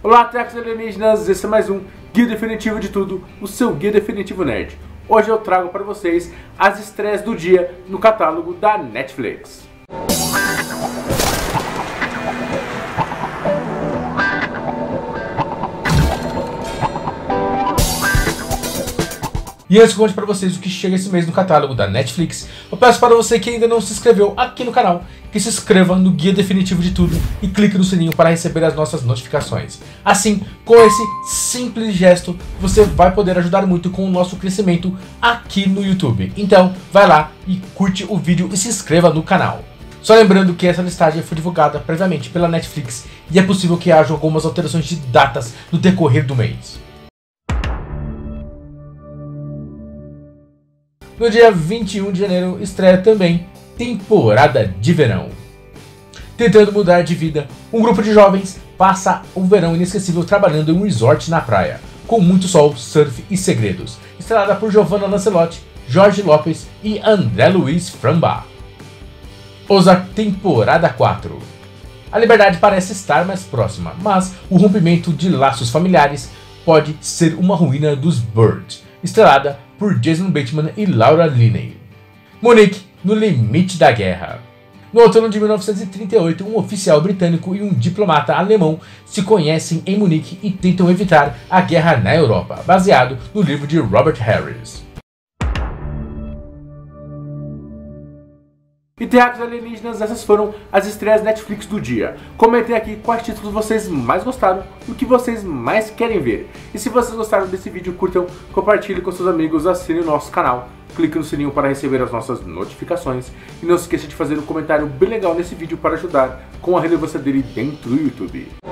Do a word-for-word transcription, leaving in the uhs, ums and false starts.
Olá, terráqueos alienígenas, esse é mais um Guia Definitivo de Tudo, o seu Guia Definitivo Nerd. Hoje eu trago para vocês as estreias do dia no catálogo da Netflix. E antes que eu conte para vocês o que chega esse mês no catálogo da Netflix, eu peço para você que ainda não se inscreveu aqui no canal, que se inscreva no Guia Definitivo de Tudo e clique no sininho para receber as nossas notificações. Assim, com esse simples gesto, você vai poder ajudar muito com o nosso crescimento aqui no YouTube. Então, vai lá e curte o vídeo e se inscreva no canal. Só lembrando que essa listagem foi divulgada previamente pela Netflix e é possível que haja algumas alterações de datas no decorrer do mês. No dia vinte e um de janeiro estreia também Temporada de Verão. Tentando mudar de vida, um grupo de jovens passa o verão inesquecível trabalhando em um resort na praia, com muito sol, surf e segredos. Estrelada por Giovanna Lancelotti, Jorge Lopes e André Luiz Frambach. Ozark Temporada quatro. A liberdade parece estar mais próxima, mas o rompimento de laços familiares pode ser uma ruína dos Bird. Estrelada por Jason Bateman e Laura Linney. Monique, no limite da guerra. No outono de mil novecentos e trinta e oito, um oficial britânico e um diplomata alemão se conhecem em Munique e tentam evitar a guerra na Europa, baseado no livro de Robert Harris. E terráqueos alienígenas, essas foram as estreias Netflix do dia. Comentem aqui quais títulos vocês mais gostaram e o que vocês mais querem ver. E se vocês gostaram desse vídeo, curtam, compartilhem com seus amigos, assinem o nosso canal, clique no sininho para receber as nossas notificações e não se esqueça de fazer um comentário bem legal nesse vídeo para ajudar com a relevância dele dentro do YouTube.